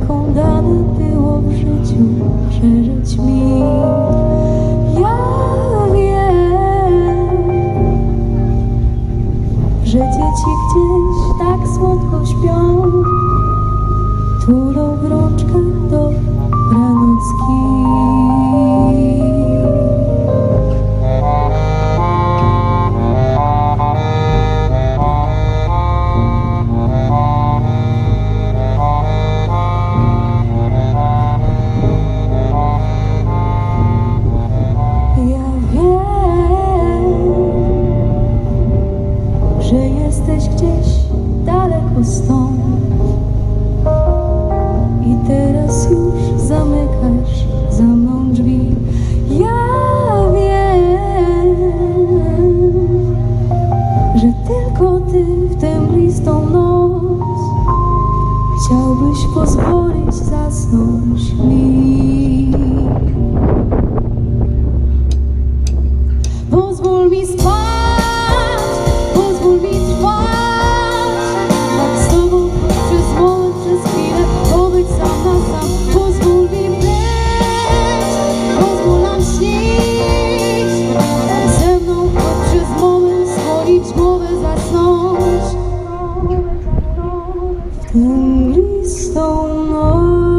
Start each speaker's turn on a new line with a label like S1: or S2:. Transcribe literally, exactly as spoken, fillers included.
S1: jaką dane było w życiu przeżyć mi. Ja wiem, że dzieci gdzieś tak słodko śpią, tulą w rączkach dobranocki. Że jesteś gdzieś daleko stąd i teraz już zamykasz za mną drzwi. Ja wiem, że tylko ty w tę mglistą noc chciałbyś pozwolić zasnąć mi. Pozwól mi spać, pozwól mi trwać, tak z tobą przez moment, przez chwilę pobyć sam na sam. Pozwól mi być, pozwól nam śnić, tak ze mną choć przez moment schronić głowę, zasnąć w tę mglistą noc.